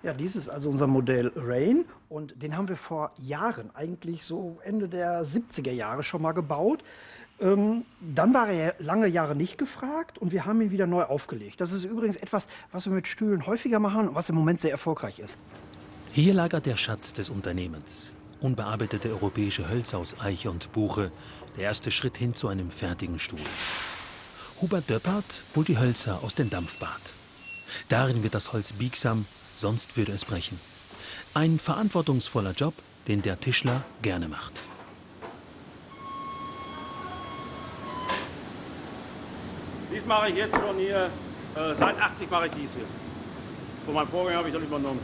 Ja, dies ist also unser Modell Rain und den haben wir vor Jahren, eigentlich so Ende der 70er Jahre schon mal gebaut. Dann war er lange Jahre nicht gefragt und wir haben ihn wieder neu aufgelegt. Das ist übrigens etwas, was wir mit Stühlen häufiger machen und was im Moment sehr erfolgreich ist. Hier lagert der Schatz des Unternehmens. Unbearbeitete europäische Hölzer aus Eiche und Buche. Der erste Schritt hin zu einem fertigen Stuhl. Hubert Döppert holt die Hölzer aus dem Dampfbad. Darin wird das Holz biegsam, sonst würde es brechen. Ein verantwortungsvoller Job, den der Tischler gerne macht. Dies mache ich jetzt schon hier, seit 80 mache ich dies hier. Von meinem Vorgänger habe ich das übernommen.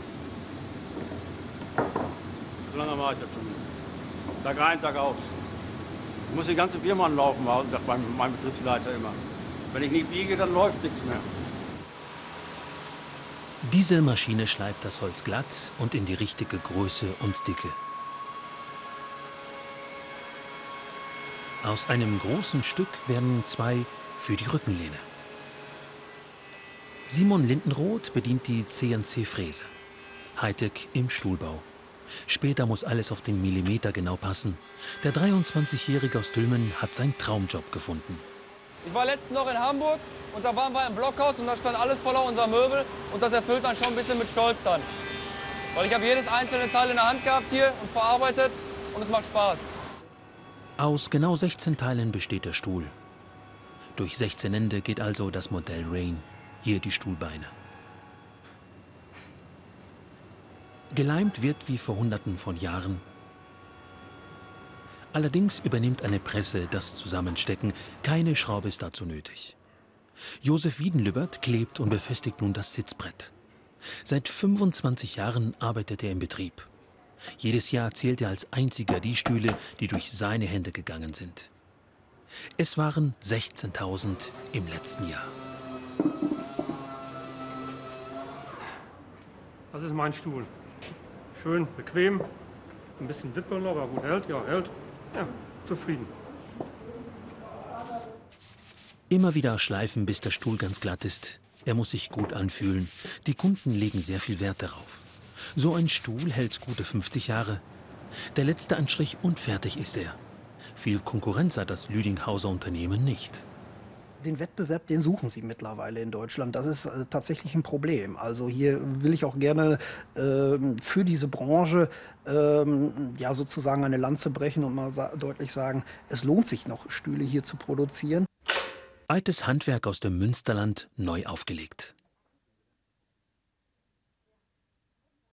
So lange mache ich das schon. Tag ein, Tag aus. Ich muss die ganze Firma anlaufen, sagt mein Betriebsleiter immer. Wenn ich nicht biege, dann läuft nichts mehr. Diese Maschine schleift das Holz glatt und in die richtige Größe und Dicke. Aus einem großen Stück werden zwei für die Rückenlehne. Simon Lindenroth bedient die CNC-Fräse. Hightech im Stuhlbau. Später muss alles auf den Millimeter genau passen. Der 23-Jährige aus Dülmen hat seinen Traumjob gefunden. Ich war letztens noch in Hamburg und da waren wir im Blockhaus und da stand alles voller unserer Möbel und das erfüllt dann schon ein bisschen mit Stolz dann. Weil ich habe jedes einzelne Teil in der Hand gehabt hier und verarbeitet und es macht Spaß. Aus genau 16 Teilen besteht der Stuhl. Durch 16 Ende geht also das Modell Rain, hier die Stuhlbeine. Geleimt wird wie vor Hunderten von Jahren. Allerdings übernimmt eine Presse das Zusammenstecken. Keine Schraube ist dazu nötig. Josef Wiedenlübbert klebt und befestigt nun das Sitzbrett. Seit 25 Jahren arbeitet er im Betrieb. Jedes Jahr zählt er als einziger die Stühle, die durch seine Hände gegangen sind. Es waren 16.000 im letzten Jahr. Das ist mein Stuhl. Schön, bequem, ein bisschen wippeln, aber gut hält, ja, hält. Ja, zufrieden. Immer wieder schleifen, bis der Stuhl ganz glatt ist. Er muss sich gut anfühlen. Die Kunden legen sehr viel Wert darauf. So ein Stuhl hält gute 50 Jahre. Der letzte Anstrich und fertig ist er. Viel Konkurrenz hat das Lüdinghauser Unternehmen nicht. Den Wettbewerb, den suchen sie mittlerweile in Deutschland. Das ist tatsächlich ein Problem. Also hier will ich auch gerne für diese Branche ja sozusagen eine Lanze brechen und mal deutlich sagen, es lohnt sich noch, Stühle hier zu produzieren. Altes Handwerk aus dem Münsterland neu aufgelegt.